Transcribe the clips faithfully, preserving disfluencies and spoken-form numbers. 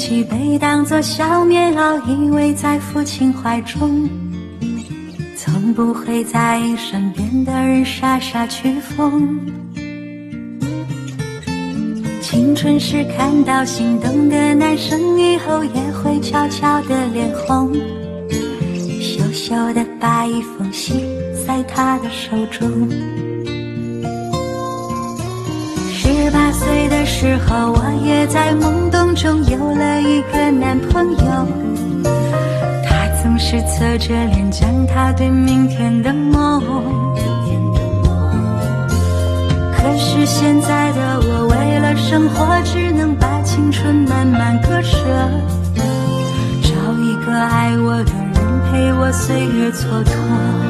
己被当作小棉袄依偎在父亲怀中，从不会在意身边的人傻傻去疯。青春时看到心动的男生，以后也会悄悄的脸红，羞羞的把一封信塞他的手中。十八岁的时候，我也在懵懂中有了一个男朋友，他总是侧着脸讲他对明天的梦。可是现在的我为了生活，只能把青春慢慢割舍，找一个爱我的人陪我岁月蹉跎。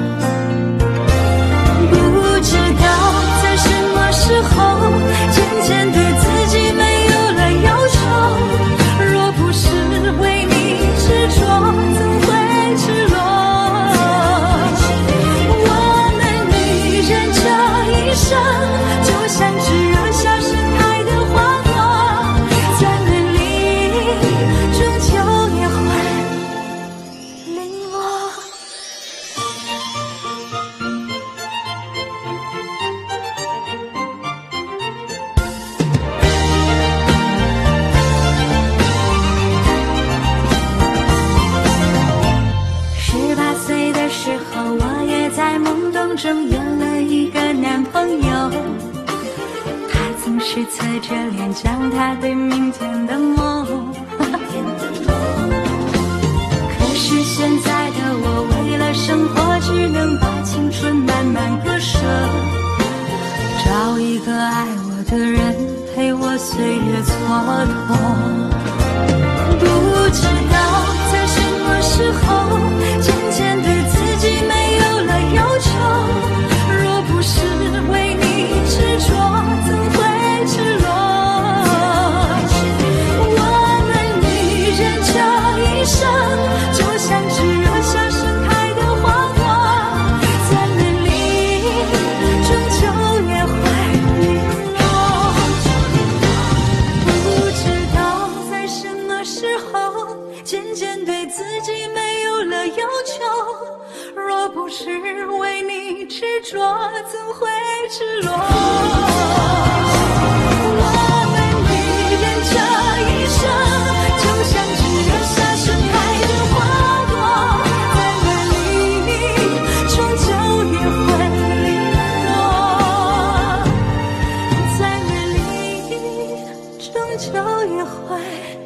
不知道在什么时候，渐渐对自己没有了要求，若不是为你执着，怎会赤裸？我们女人这一生就像只热下盛开的花朵，再美丽终究也会零落。十八岁的时候，我也在懵懂中有了一个男朋友，他总是侧着脸讲他对明天的梦。可是现在的我为了生活，只能把青春慢慢割舍，找一个爱我的人陪我岁月蹉跎。不知道在什么时候，渐渐对自己没有了要求，若不是为你执着，怎会赤裸？我们女人这一生就像只热下盛开的花朵，再美丽终究也会零落。不知道在什么时候，渐渐对自己没有了要求，若不是为你执着，怎会赤裸？我们女人这一生就像只热下盛开的花朵，再美丽终究也会零落，再美丽终究也会